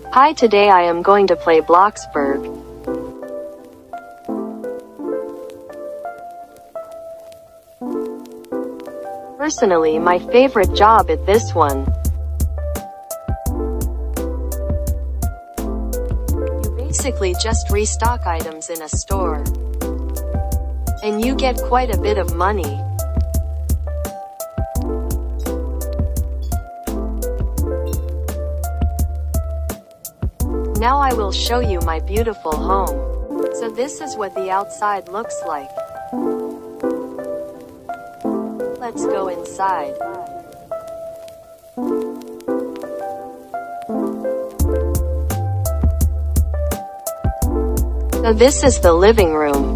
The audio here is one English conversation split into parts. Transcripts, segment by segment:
Hi, today I am going to play Bloxburg. Personally, my favorite job is this one. You basically just restock items in a store. And you get quite a bit of money. Now I will show you my beautiful home. So this is what the outside looks like. Let's go inside. So this is the living room.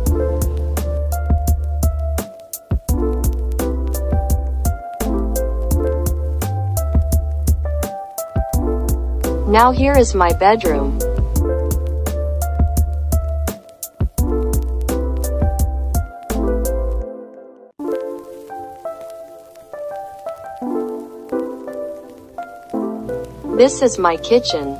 Now here is my bedroom. This is my kitchen.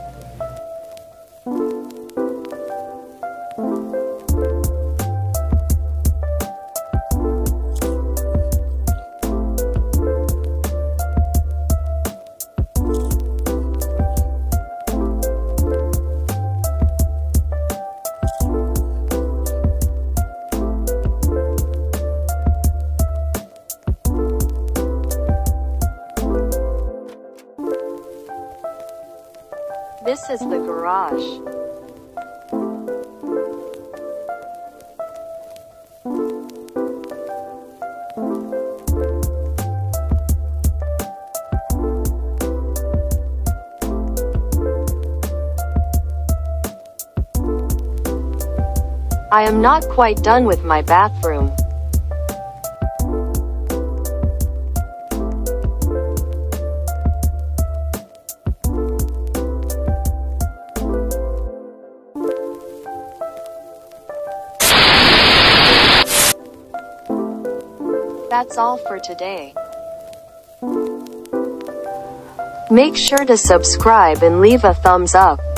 This is the garage. I am not quite done with my bathroom. That's all for today. Make sure to subscribe and leave a thumbs up.